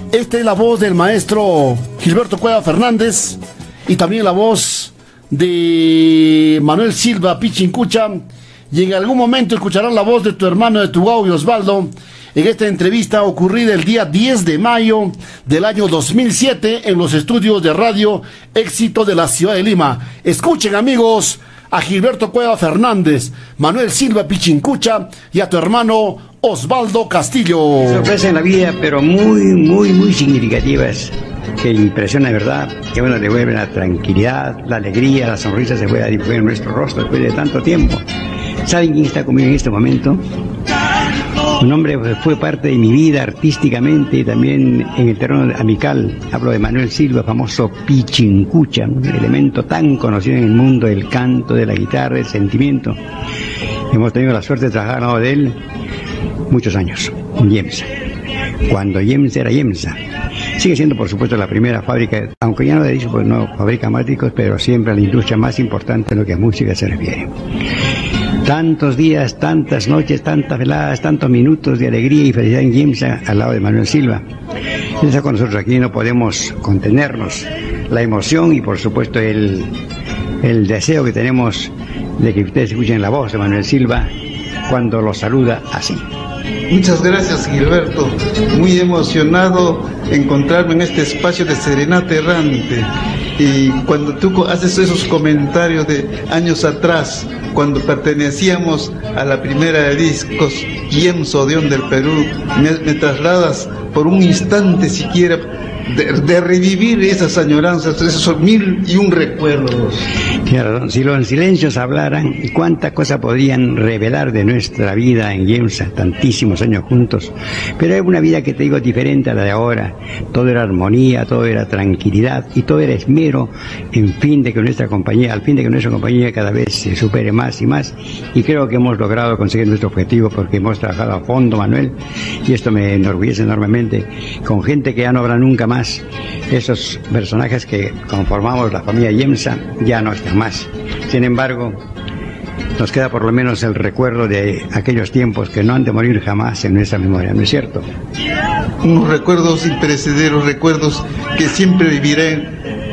Esta es la voz del maestro Gilberto Cueva Fernández y también la voz de Manuel Silva Pichincucha. Y en algún momento escucharán la voz de tu hermano de Tugao y Osvaldo en esta entrevista ocurrida el día 10 de mayo del año 2007 en los estudios de Radio Éxito de la ciudad de Lima. Escuchen, amigos, a Gilberto Cueva Fernández, Manuel Silva Pichincucha y a tu hermano Osvaldo Castillo. Sorpresa en la vida, pero muy significativas, que impresiona de verdad, que uno devuelve la tranquilidad, la alegría, la sonrisa se puede dibujar en nuestro rostro después de tanto tiempo. ¿Saben quién está conmigo en este momento? Un hombre que fue parte de mi vida artísticamente y también en el terreno amical. Hablo de Manuel Silva, famoso Pichincucha, un elemento tan conocido en el mundo del canto, de la guitarra, del sentimiento. Hemos tenido la suerte de trabajar al lado de él muchos años en Yemsa, cuando Yemsa era Yemsa. Sigue siendo, por supuesto, la primera fábrica, aunque ya no he dicho, pues no fabrica mátricos, pero siempre la industria más importante en lo que a música se refiere. Tantos días, tantas noches, tantas veladas, tantos minutos de alegría y felicidad en Yemsa al lado de Manuel Silva. Él está con nosotros aquí, no podemos contenernos la emoción y, por supuesto, el deseo que tenemos de que ustedes escuchen la voz de Manuel Silva cuando lo saluda así. Muchas gracias, Gilberto. Muy emocionado encontrarme en este espacio de Serenata Errante. Y cuando tú haces esos comentarios de años atrás, cuando pertenecíamos a la primera de discos, Yemsa Odeón del Perú, me trasladas por un instante siquiera de revivir esas añoranzas, esos 1001 recuerdos. Claro, si los silencios hablaran, cuánta cosa podrían revelar de nuestra vida en Yemsa, tantísimos años juntos. Pero es una vida que te digo diferente a la de ahora. Todo era armonía, todo era tranquilidad y todo era esmero en fin de que nuestra compañía, al fin de que nuestra compañía cada vez se supere más y más. Y creo que hemos logrado conseguir nuestro objetivo porque hemos trabajado a fondo, Manuel, y esto me enorgullece enormemente, con gente que ya no habrá nunca más. Esos personajes que conformamos la familia Yemsa ya no están más. Sin embargo, nos queda por lo menos el recuerdo de aquellos tiempos que no han de morir jamás en nuestra memoria, ¿no es cierto? Unos recuerdos imperecederos, recuerdos que siempre vivirán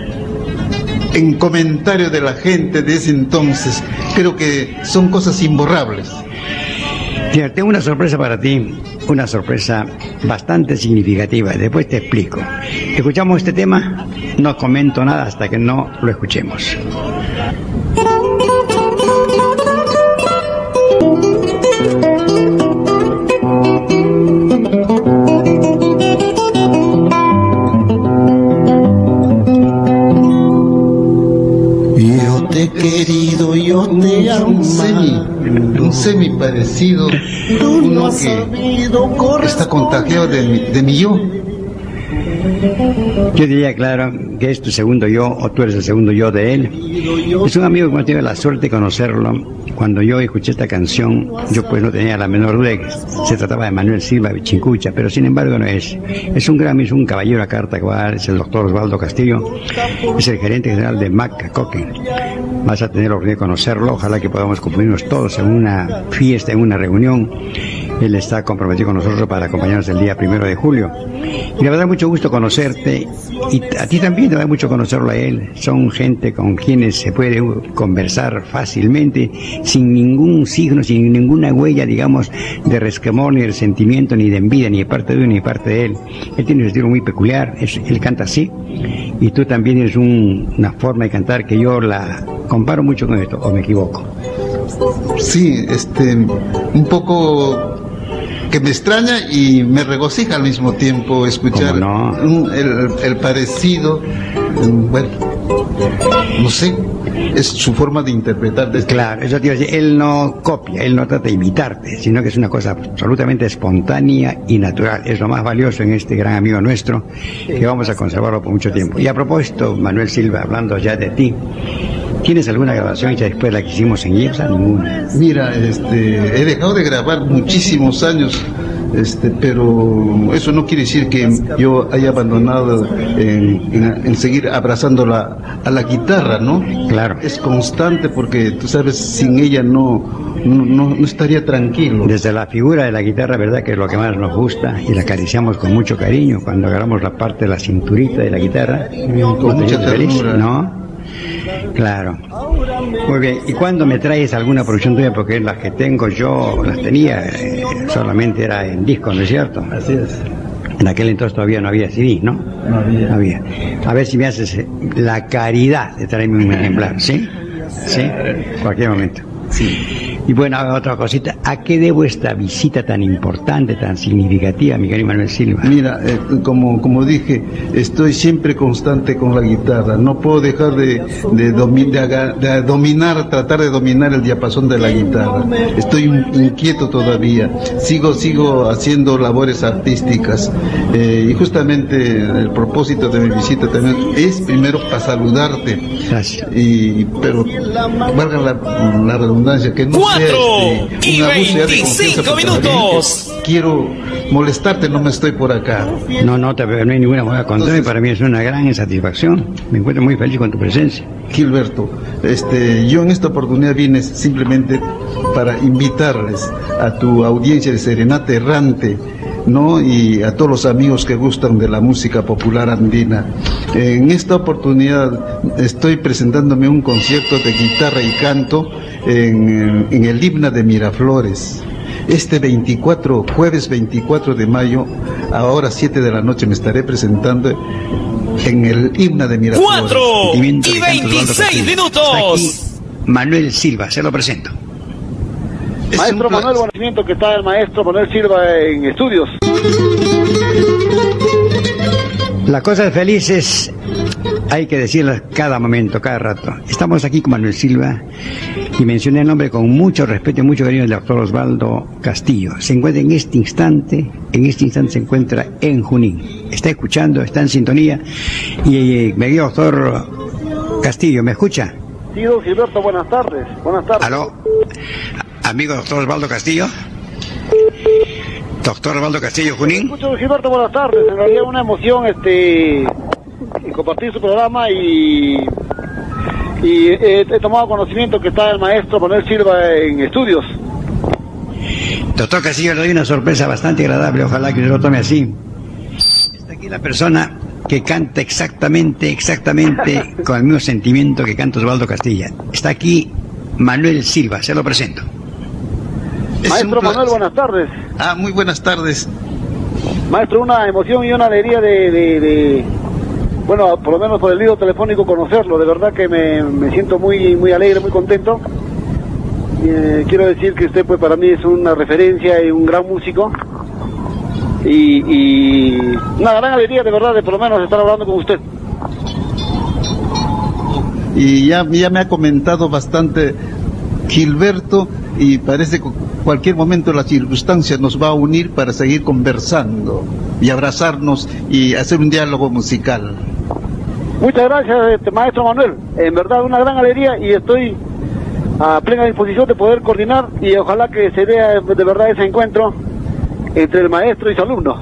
en comentarios de la gente de ese entonces. Creo que son cosas imborrables. Mira, tengo una sorpresa para ti, una sorpresa bastante significativa, después te explico. ¿Escuchamos este tema? No comento nada hasta que no lo escuchemos. Yo te he querido, yo te amo. Un semi parecido, uno que está contagiado de mi yo. Yo diría, claro, que es tu segundo yo, o tú eres el segundo yo de él. Es un amigo que hemos tenido la suerte de conocerlo. Cuando yo escuché esta canción, yo pues no tenía la menor duda de que se trataba de Manuel Silva Pichincucha, pero sin embargo no es. Es un gran, es un caballero a carta cabal, es el doctor Osvaldo Castillo, es el gerente general de Maca Coquen. Vas a tener la oportunidad de conocerlo, ojalá que podamos cumplirnos todos en una fiesta, en una reunión. Él está comprometido con nosotros para acompañarnos el día 1 de julio. Y me va a dar mucho gusto conocerte, y a ti también te va a dar mucho conocerlo a él. Son gente con quienes se puede conversar fácilmente, sin ningún signo, sin ninguna huella, digamos, de resquemor, ni de sentimiento, ni de envidia, ni de parte de uno, ni de parte de él. Él tiene un estilo muy peculiar, él canta así, y tú también tienes una forma de cantar que yo la comparo mucho con esto, ¿o me equivoco? Sí, un poco que me extraña y me regocija al mismo tiempo escuchar el parecido. Bueno, no sé, es su forma de interpretar. Claro, eso te iba a decir, él no copia, él no trata de imitarte, sino que es una cosa absolutamente espontánea y natural. Es lo más valioso en este gran amigo nuestro, que vamos a conservarlo por mucho tiempo. Y a propósito, Manuel Silva, hablando ya de ti, ¿tienes alguna grabación hecha después de la que hicimos en Yemsa? Ninguna. Mira, he dejado de grabar muchísimos años pero eso no quiere decir que yo haya abandonado en seguir abrazando a la guitarra, ¿no? Claro. Es constante porque, tú sabes, sin ella no estaría tranquilo. Desde la figura de la guitarra, verdad que es lo que más nos gusta y la acariciamos con mucho cariño cuando agarramos la parte de la cinturita de la guitarra. Con mucha ternura, ¿no? Claro. Muy bien. ¿Y cuándo me traes alguna producción tuya? Porque las que tengo yo, las tenía, solamente era en disco, ¿no es cierto? Así es. En aquel entonces todavía no había CD, ¿no? No había. A ver si me haces la caridad de traerme un ejemplar, ¿sí? ¿Sí? Cualquier momento. Sí. Y bueno, otra cosita, ¿a qué debo esta visita tan importante, tan significativa, Miguel Manuel Silva? Mira, como dije, estoy siempre constante con la guitarra. No puedo dejar de tratar de dominar el diapasón de la guitarra. Estoy inquieto todavía. Sigo haciendo labores artísticas. Y justamente el propósito de mi visita también es primero para saludarte. Gracias. Pero valga la redundancia, que no sea y un abuso de 25 minutos. Quiero molestarte, no me estoy por acá. No hay ninguna moda contraria. Para mí es una gran satisfacción. Me encuentro muy feliz con tu presencia. Gilberto, yo en esta oportunidad vine simplemente para invitarles a tu audiencia de Serenata Errante, ¿no? Y a todos los amigos que gustan de la música popular andina. En esta oportunidad estoy presentándome un concierto de guitarra y canto en el Himna de Miraflores. Este jueves 24 de mayo, a horas 7 de la noche, me estaré presentando en el Himna de Miraflores. 4 y 26 minutos. Manuel Silva, se lo presento. Maestro Manuel, conocimiento que está el maestro Manuel Silva en estudios. Las cosas felices hay que decirlas cada momento, cada rato. Estamos aquí con Manuel Silva y mencioné el nombre con mucho respeto y mucho cariño del doctor Osvaldo Castillo. Se encuentra en este instante se encuentra en Junín. Está escuchando, está en sintonía. Y me dijo, doctor Castillo, ¿me escucha? Sí, don Gilberto, buenas tardes. Buenas tardes. ¿Aló? Amigo doctor Osvaldo Castillo. Doctor Osvaldo Castillo, Junín. Escucho, don Gilberto, buenas tardes. En realidad una emoción compartir su programa y he tomado conocimiento que está el maestro Manuel Silva en estudios. Doctor Castillo, le doy una sorpresa bastante agradable, ojalá que usted lo tome así. Está aquí la persona que canta exactamente con el mismo sentimiento que canta Osvaldo Castillo. Está aquí Manuel Silva, se lo presento. Maestro Manuel, buenas tardes. Muy buenas tardes. Maestro, una emoción y una alegría bueno, por lo menos por el lío telefónico conocerlo. De verdad que me siento muy alegre, muy contento. Quiero decir que usted pues para mí es una referencia y un gran músico. Y una gran alegría de verdad de por lo menos estar hablando con usted. Y ya me ha comentado bastante Gilberto, y parece que cualquier momento la circunstancia nos va a unir para seguir conversando y abrazarnos y hacer un diálogo musical. Muchas gracias, maestro Manuel. En verdad una gran alegría y estoy a plena disposición de poder coordinar y ojalá que se dé de verdad ese encuentro entre el maestro y su alumno.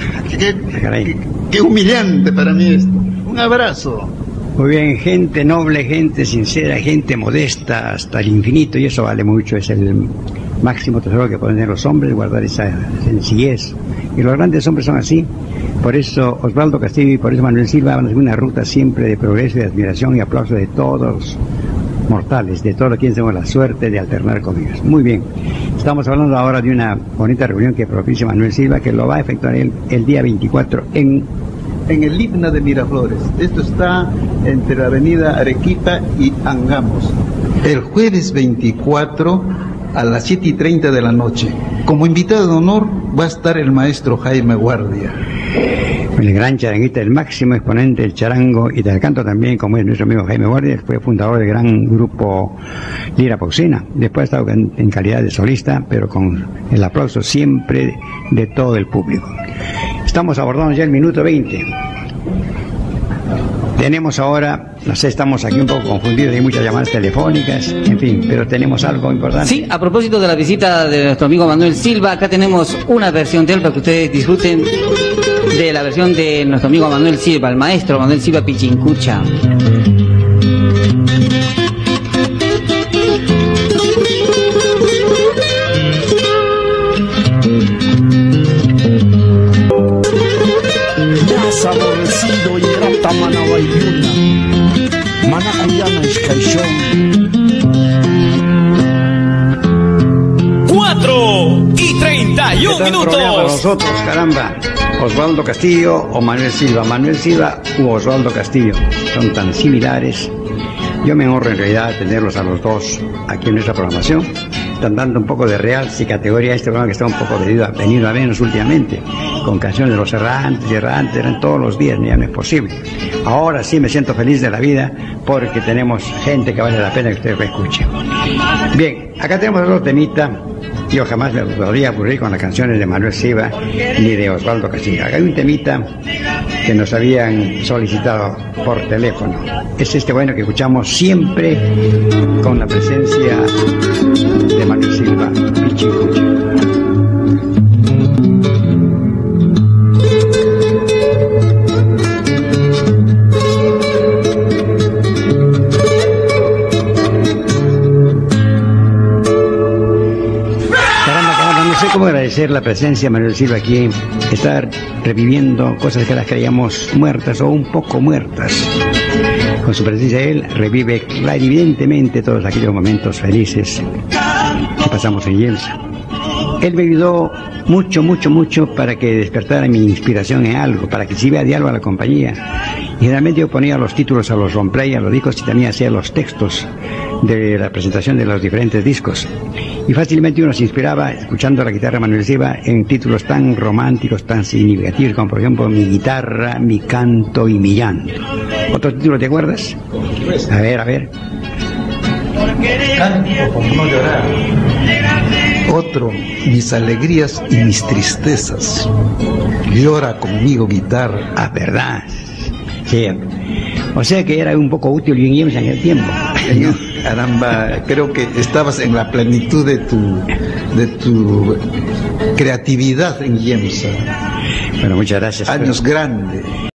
Qué humillante para mí esto. Un abrazo. Muy bien, gente noble, gente sincera, gente modesta hasta el infinito, y eso vale mucho, es el máximo tesoro que pueden tener los hombres, guardar esa sencillez. Y los grandes hombres son así. Por eso Osvaldo Castillo y por eso Manuel Silva van a seguir una ruta siempre de progreso, de admiración y aplauso de todos mortales, de todos quienes tenemos la suerte de alternar con ellos. Muy bien, estamos hablando ahora de una bonita reunión que propicia Manuel Silva, que lo va a efectuar el día 24 en el Himna de Miraflores. Esto está entre la avenida Arequipa y Angamos. El jueves 24 a las 7:30 de la noche. Como invitado de honor va a estar el maestro Jaime Guardia. El gran charanguista, el máximo exponente del charango y del canto también, como es nuestro amigo Jaime Guardia, fue fundador del gran grupo Lira Paucina. Después ha estado en calidad de solista, pero con el aplauso siempre de todo el público. Estamos abordando ya el minuto 20. Tenemos ahora, no sé, estamos aquí un poco confundidos, hay muchas llamadas telefónicas, en fin, pero tenemos algo importante. Sí, a propósito de la visita de nuestro amigo Manuel Silva, acá tenemos una versión de él para que ustedes disfruten de la versión de nuestro amigo Manuel Silva, el maestro Manuel Silva Pichincucha. Aborrecido y grata manabayuna, manacuyana escaishón. 4:31 minutos. Para nosotros, caramba, Osvaldo Castillo o Manuel Silva. Manuel Silva u Osvaldo Castillo son tan similares. Yo me honro en realidad de tenerlos a los dos aquí en nuestra programación. Están dando un poco de realce y categoría a este programa que está un poco venido a menos últimamente, con canciones de los errantes y errantes, eran todos los días, ya no es posible. Ahora sí me siento feliz de la vida porque tenemos gente que vale la pena que ustedes me escuchen. Bien, acá tenemos otro temita. Yo jamás me podría aburrir con las canciones de Manuel Silva ni de Osvaldo Castillo. Acá hay un temita que nos habían solicitado por teléfono. Es este bueno que escuchamos siempre con la presencia de Manuel Silva, Pichincucha. Cómo agradecer la presencia de Manuel Silva aquí, estar reviviendo cosas que las creíamos muertas o un poco muertas. Con su presencia él revive evidentemente todos aquellos momentos felices que pasamos en Yelsa. Él me ayudó mucho para que despertara mi inspiración en algo, para que sirviera de algo a la compañía. Y generalmente yo ponía los títulos a los longplay, a los discos, y también hacía los textos de la presentación de los diferentes discos. Y fácilmente uno se inspiraba escuchando la guitarra de Manuel Silva en títulos tan románticos, tan significativos, como por ejemplo Mi guitarra, mi canto y mi llanto. ¿Otro título te acuerdas? A ver. Canto por no llorar. Otro, Mis alegrías y mis tristezas. Llora conmigo, guitarra. Ah, verdad. Sí. O sea que era un poco útil y en el tiempo. Caramba, creo que estabas en la plenitud de tu creatividad en Yemsa. Bueno, muchas gracias. Años grandes.